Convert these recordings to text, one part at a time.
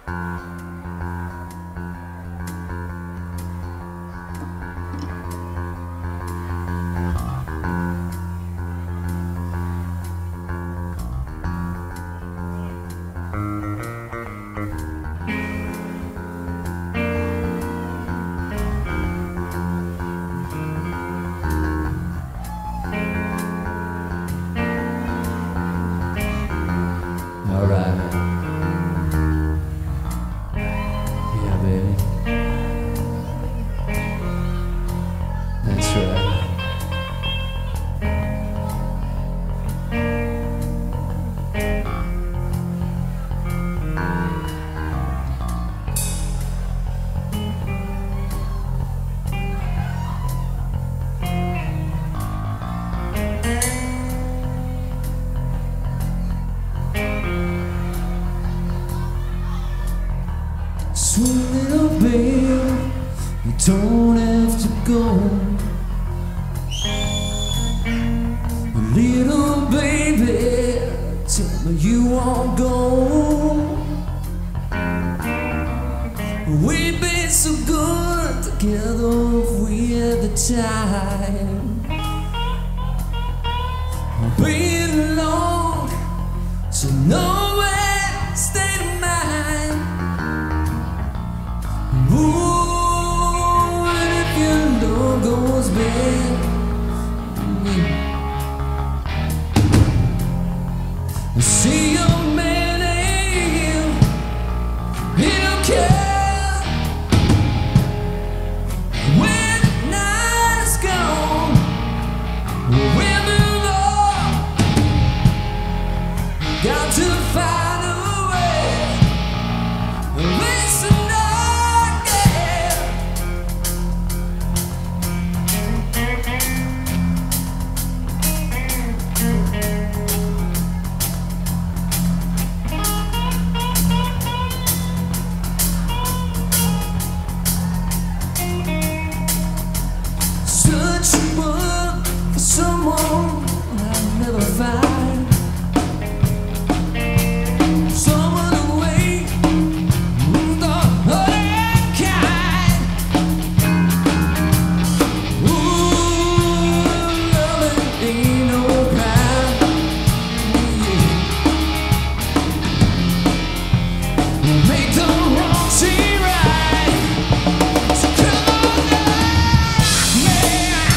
Sweet little babe, you don't have to go. Little baby, tell me you won't go. We'd be so good together if we had the time. Being alone, so nowhere state of mind. Ooh, and if your love goes bad, see your man ain't, he don't care. When the night is gone, we'll move on. Got to find a way. Listen for someone I'll never find. Someone away from the other kind. Ooh, loving ain't no crime. Yeah. Make the wrong seem right. So come on now, man.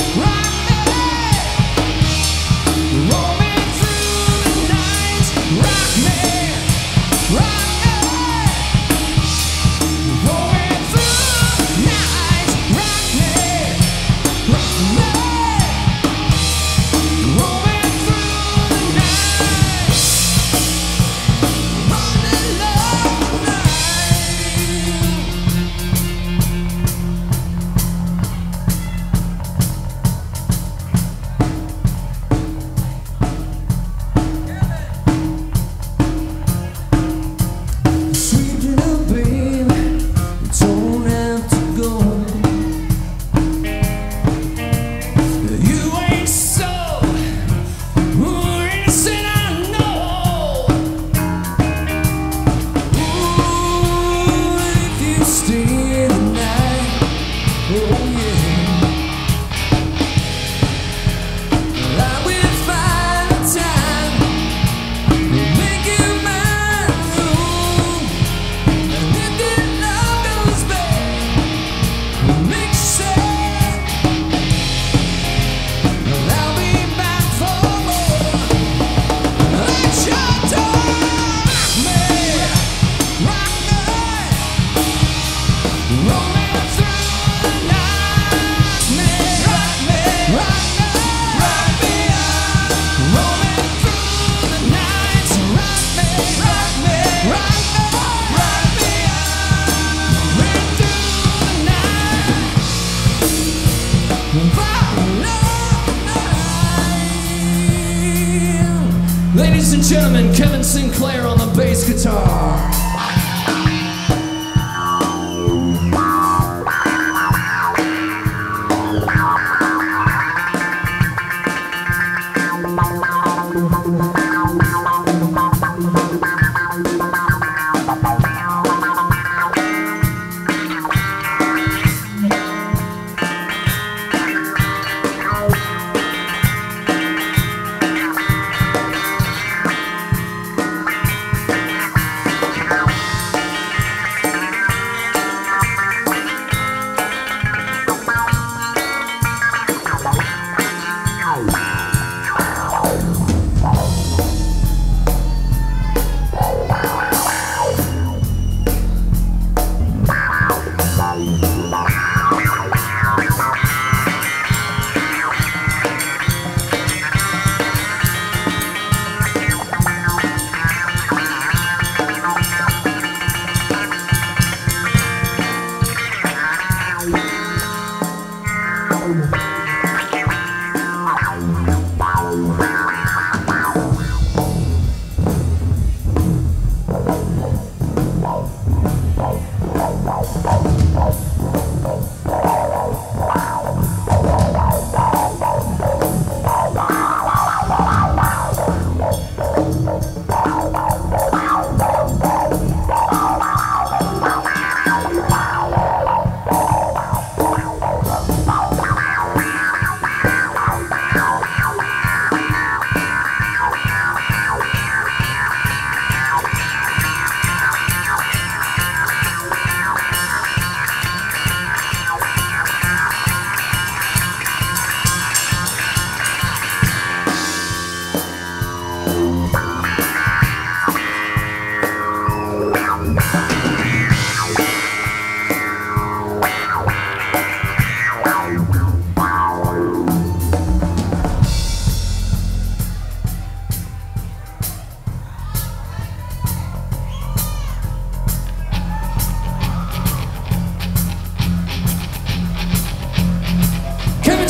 Ladies and gentlemen, Kevin Sinclair on the bass guitar.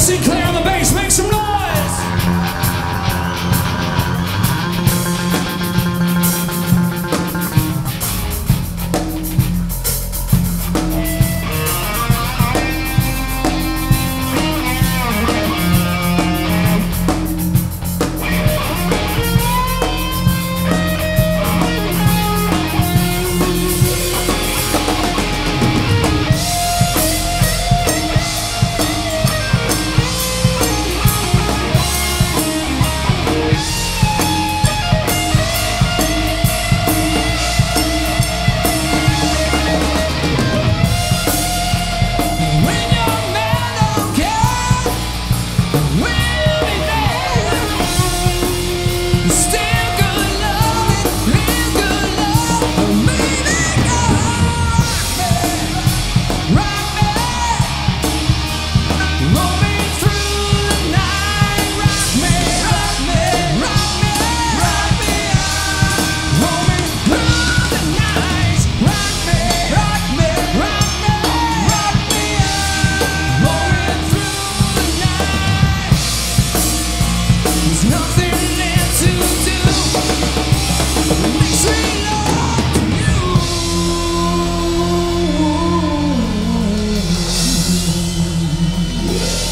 Sinclair on the bass, make some noise!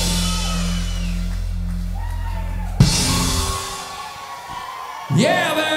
Yeah, man!